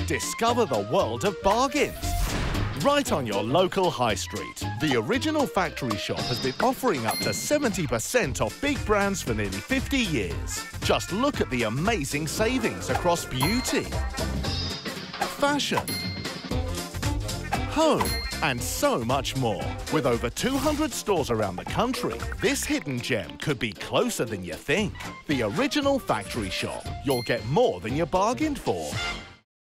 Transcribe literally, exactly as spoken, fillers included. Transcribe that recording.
Discover the world of bargains. Right on your local high street, the original factory shop has been offering up to seventy percent off big brands for nearly fifty years. Just look at the amazing savings across beauty, fashion, home, and so much more. With over two hundred stores around the country, this hidden gem could be closer than you think. The original factory shop. You'll get more than you bargained for.